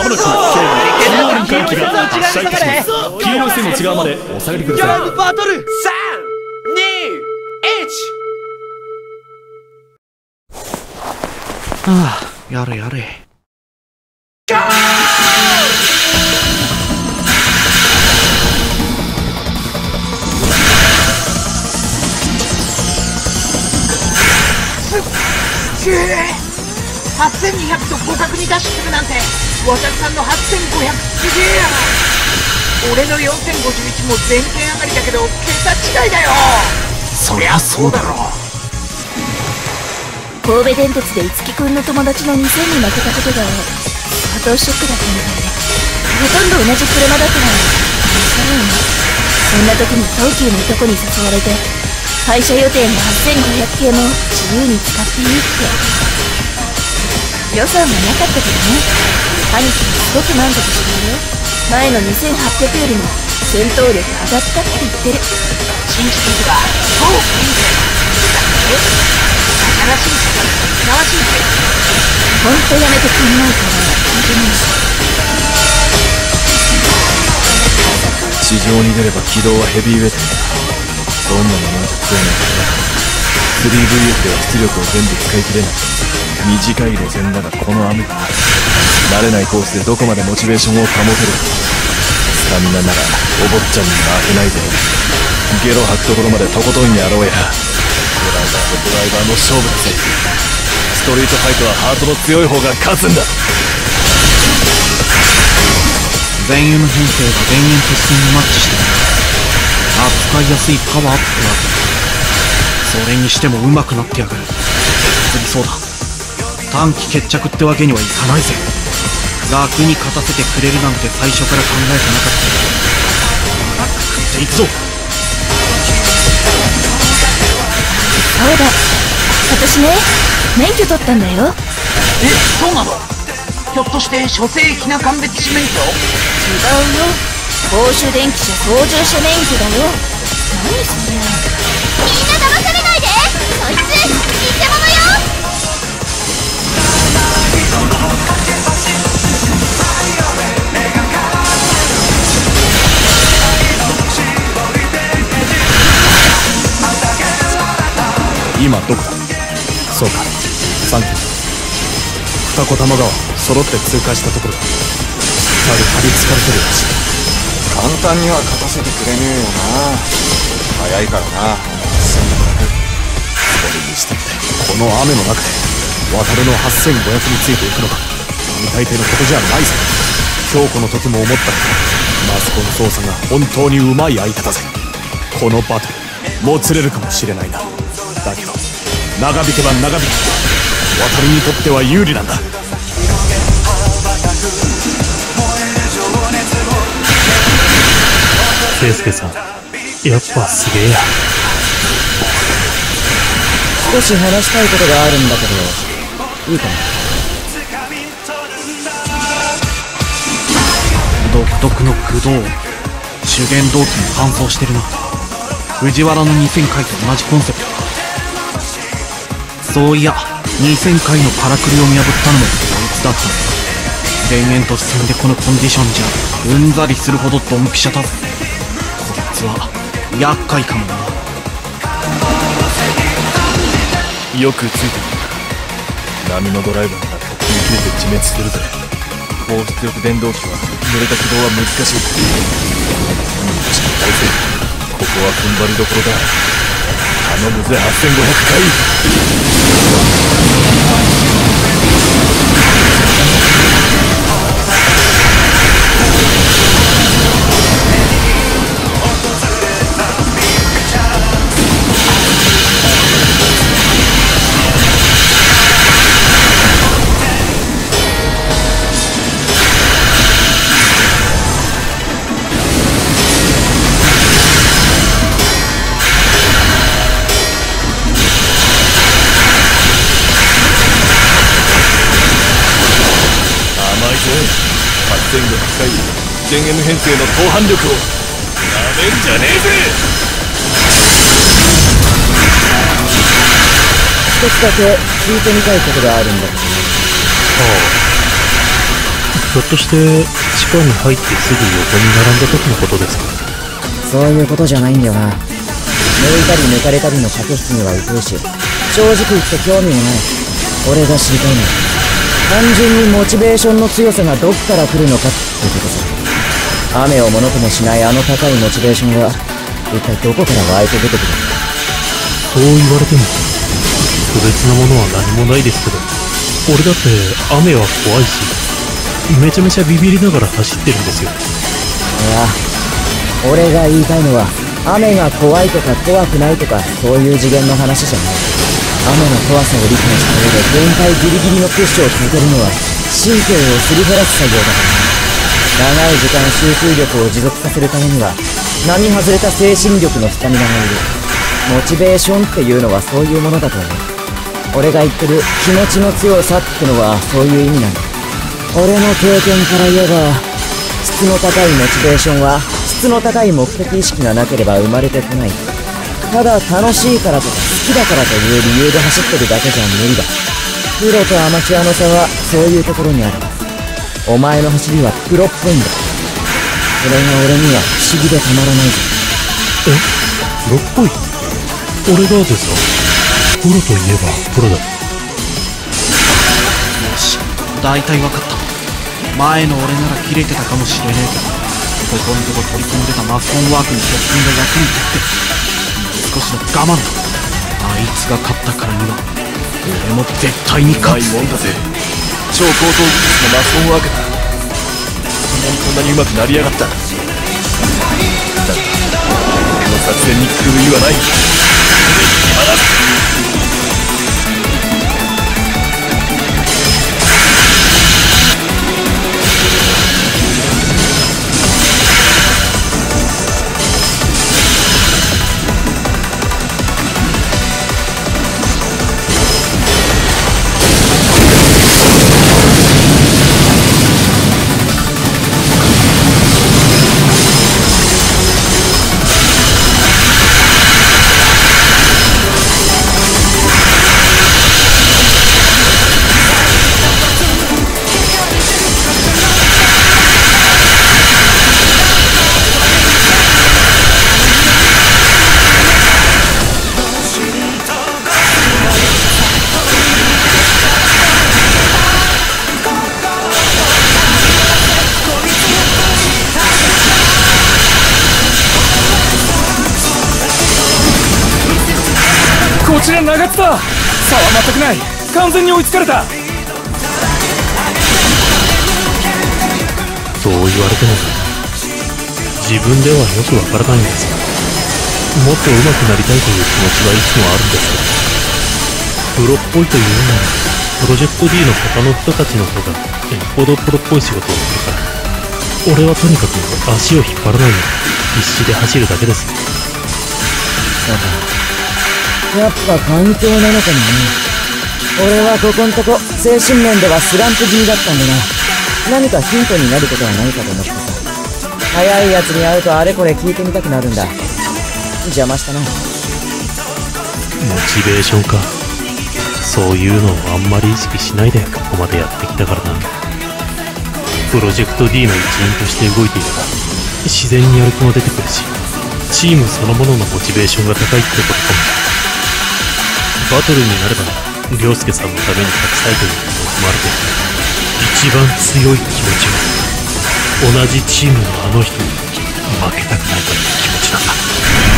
もなく中央臨界機が発射いたします。黄色い線の内側までお下がりください。 バトル3、2、1。 ああ、やれやれ。 8200と互角にダッシュするなんて、渡さんの8500すげえやな。俺の4051も全件上がりだけど桁違いだよ。 そりゃそうだろ。 神戸電鉄で樹くんの友達の2000に負けたことが相当ショックだったみたいで、ほとんど同じ車だったら許されんよ。そんな時に東急のいとこに誘われて、廃車予定の8500系も自由に使っていいって。予算はなかったけどね。兄貴もすごく満足してるよ。前の2800よりも戦闘力上がったって言ってる。 新規機が超いいんだよ。新しい車にふさわしいって。 ほんとやめてくんないから聞いてみる。 地上に出れば軌道はヘビーウェイトだ。どんなものじゃ食えないからな。3VF では出力を全部使い切れない。短い路線だがこの雨だ。慣れないコースでどこまでモチベーションを保てる。スタミナならお坊ちゃんに負けないで。ゲロ吐くところまでとことんやろうや。ドライバーとドライバーの勝負だぜ。ストリートファイトはハートの強い方が勝つんだ。 全油の編成が電源鉄線にマッチしてる。扱いやすいパワーってわけ。それにしても上手くなってやがる。次そうだ、短期決着ってわけにはいかないぜ。楽に勝たせてくれるなんて最初から考えてなかった。食っていくぞ。 そうだ、私ね、免許取ったんだよ。 そうなの？ひょっとして書生ひな鑑別士免許？ 違うよ、公衆電気車操縦者免許だよ。何それ。みんな騙されないで。そいつ偽物よ。 今どこだ。そうか、サンキュー。二子玉川揃って通過したところだ。2人張り付かれてるらしい。 簡単には勝たせてくれねえよな。早いからな。 それにしてもこの雨の中で渡るの8500についていくのか並大抵のことじゃないぞ。京子の時も思ったが、マスコの操作が本当にうまい相手だぜ。このバトルもつれるかもしれないな。だけど長引けば長引く渡るにとっては有利なんだ。圭介さん、やっぱすげえや。 少し話したいことがあるんだけどいいかな。 独特の駆動、主元動機も乾燥してるな。藤原の2000回と同じコンセプトか。そういや2000回のからくりを見破ったのもこいつだったのか。田園都市線でこのコンディションじゃうんざりするほどドンピシャだぜ。こいつは厄介かもな。 よくついてくる。波のドライバーが突風に切れて自滅するぜ。高出力電動機は濡れた軌道は難しい。心配せよ。ここは踏ん張りどころだ。頼むぜ8500回。8500回電源編成の後半力をなめんじゃねえぜ。 一つだけ聞いてみたいことがあるんだけど。 ひょっとして地下に入ってすぐ横に並んだ時のことですか？ そういうことじゃないんだよな。抜いたり抜かれたりの駆け引きには疎いし、正直言って興味もない。俺が知りたいのは単純にモチベーションの強さがどっから来るのかってことさ。雨をものともしないあの高いモチベーションは一体どこから湧いて出てくる？ そう言われても特別なものは何もないですけど、俺だって雨は怖いしめちゃめちゃビビりながら走ってるんですよ。 いや、俺が言いたいのは雨が怖いとか怖くないとかそういう次元の話じゃない。雨の怖さを理解した上で限界ギリギリのプッシュを続けるのは神経をすり減らす作業だから。長い時間集中力を持続させるためには並外れた精神力のスタミナがいる。モチベーションっていうのはそういうものだと思う。俺が言ってる気持ちの強さってのはそういう意味なんだ。俺の経験から言えば、質の高いモチベーションは質の高い目的意識がなければ生まれてこない。ただ楽しいからとか好きだからという理由で走ってるだけじゃ無理だ。プロとアマチュアの差はそういうところにある。お前の走りはプロっぽいんだ。それが俺には不思議でたまらないぞ。 プロっぽい？俺がですか？プロといえばプロだ。 よし、大体分かった。前の俺なら切れてたかもしれねえけど、ここんとこ取り組んでたマスコンワークの特訓が役に立って、もう少しの我慢だ。あいつが勝ったからには俺も絶対に勝つ。 うまいもんだぜ。超高等技術のマスコンワークだ。こんなに上手くなりやがった。だが俺の作戦に狂いはない。離す。 こちら長津だ。差は全くない。完全に追いつかれた。 そう言われても自分ではよくわからないんです。もっと上手くなりたいという気持ちはいつもあるんですけど、プロっぽいというのはプロジェクト D の他の人たちの方がよっぽどプロっぽい仕事をするから、俺はとにかく足を引っ張らないように必死で走るだけです。 そうか、やっぱ環境なのかもね。俺はここんとこ精神面ではスランプ気味だったんだな。何かヒントになることはないかと思ってさ。早いやつに会うとあれこれ聞いてみたくなるんだ。邪魔したな。 モチベーションか。そういうのをあんまり意識しないでここまでやってきたからな。プロジェクト D の一員として動いていれば自然にやる気も出てくるし、チームそのもののモチベーションが高いってことかも。バトルになれば凌介さんのために勝ちたいという気持ちもあるけど、一番強い気持ちは同じチームのあの人に負けたくないという気持ちなんだ。